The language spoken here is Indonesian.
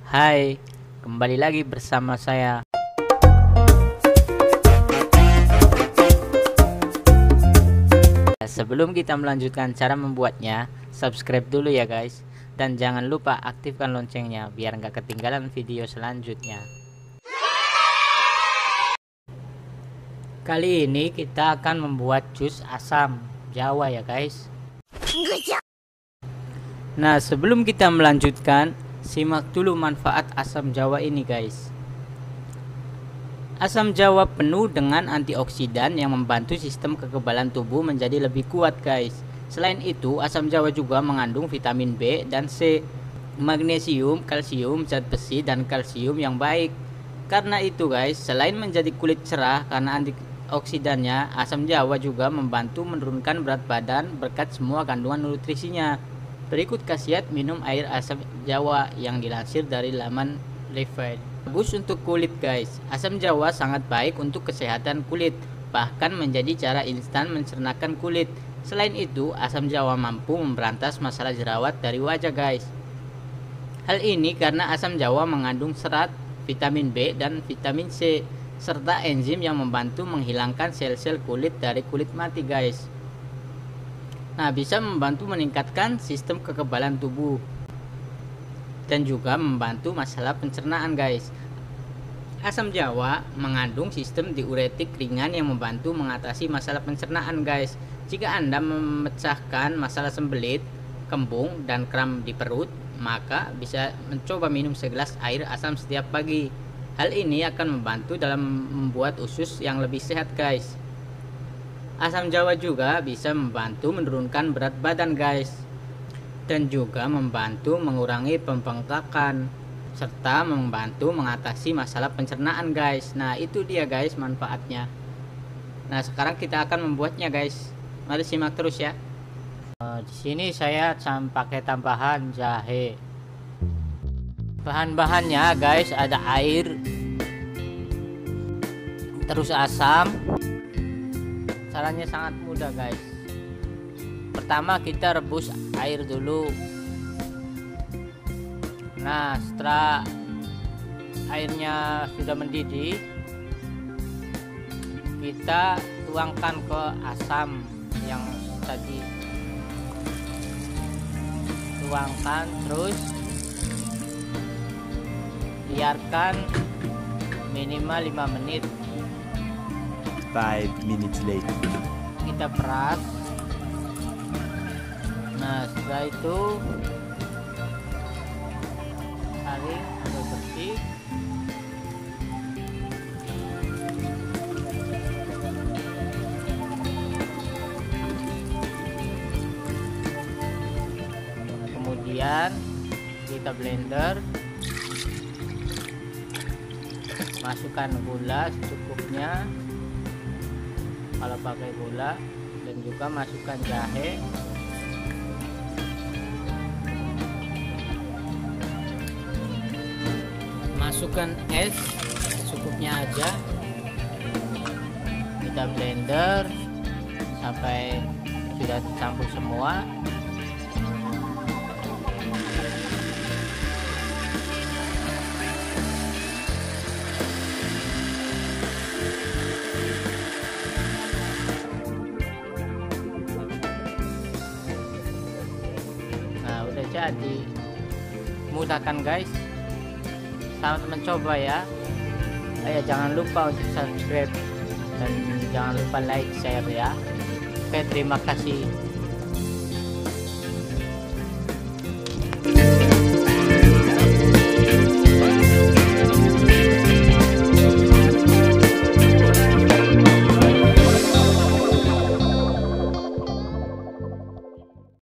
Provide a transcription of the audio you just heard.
Hai, kembali lagi bersama saya. Sebelum kita melanjutkan cara membuatnya, subscribe dulu ya guys. Dan jangan lupa aktifkan loncengnya biar nggak ketinggalan video selanjutnya. Kali ini kita akan membuat jus asam Jawa ya guys. Nah, sebelum kita melanjutkan, simak dulu manfaat asam Jawa ini guys. Asam Jawa penuh dengan antioksidan yang membantu sistem kekebalan tubuh menjadi lebih kuat guys. Selain itu, asam Jawa juga mengandung vitamin B dan C, magnesium, kalsium, zat besi, dan kalsium yang baik. Karena itu guys, selain menjadi kulit cerah karena antioksidannya, asam Jawa juga membantu menurunkan berat badan berkat semua kandungan nutrisinya. Berikut khasiat minum air asam Jawa yang dilansir dari laman Lifeaid. Bagus untuk kulit guys. Asam Jawa sangat baik untuk kesehatan kulit, bahkan menjadi cara instan mencernakan kulit. Selain itu, asam Jawa mampu memberantas masalah jerawat dari wajah guys. Hal ini karena asam Jawa mengandung serat, vitamin B dan vitamin C, serta enzim yang membantu menghilangkan sel-sel kulit dari kulit mati guys. Nah, bisa membantu meningkatkan sistem kekebalan tubuh dan juga membantu masalah pencernaan guys. Asam Jawa mengandung sistem diuretik ringan yang membantu mengatasi masalah pencernaan guys. Jika Anda memecahkan masalah sembelit, kembung, dan kram di perut, maka bisa mencoba minum segelas air asam setiap pagi. Hal ini akan membantu dalam membuat usus yang lebih sehat guys. Asam Jawa juga bisa membantu menurunkan berat badan guys, dan juga membantu mengurangi pembengkakan, serta membantu mengatasi masalah pencernaan guys. Nah, itu dia guys manfaatnya. Nah, sekarang kita akan membuatnya guys. Mari simak terus ya. Di sini saya pakai tambahan jahe. Bahan-bahannya guys ada air, terus asam. Caranya sangat mudah guys. Pertama kita rebus air dulu. Nah, setelah airnya sudah mendidih, kita tuangkan ke asam yang tadi. Tuangkan terus biarkan minimal 5 menit. 5 minutes later. Kita peras. Nah, setelah itu saring atau bersih. Kemudian kita blender, masukkan gula secukupnya kalau pakai gula, dan juga masukkan jahe, masukkan es secukupnya aja. Kita blender sampai sudah tercampur semua. Udah jadi, mudah kan guys. Selamat mencoba ya. Ayo jangan lupa untuk subscribe dan jangan lupa like, share ya. Oke, terima kasih.